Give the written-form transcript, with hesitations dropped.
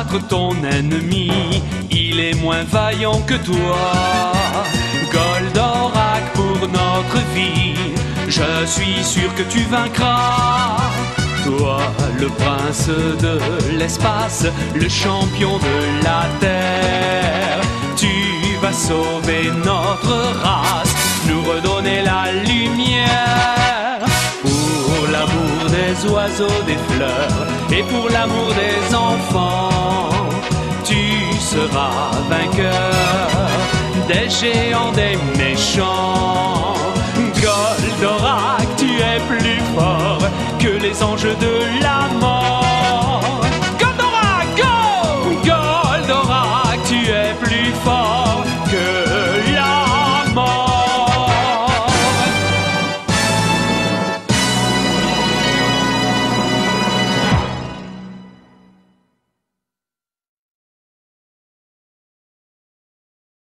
combattre ton ennemi, il est moins vaillant que toi. Goldorak pour notre vie, je suis sûr que tu vaincras. Toi, le prince de l'espace, le champion de la terre, tu vas sauver notre race, nous redonner la lumière. Pour l'amour des oiseaux, des fleurs et pour l'amour des enfants, tu seras vainqueur des géants, des méchants. Goldorak, tu es plus fort que les anges de la mort.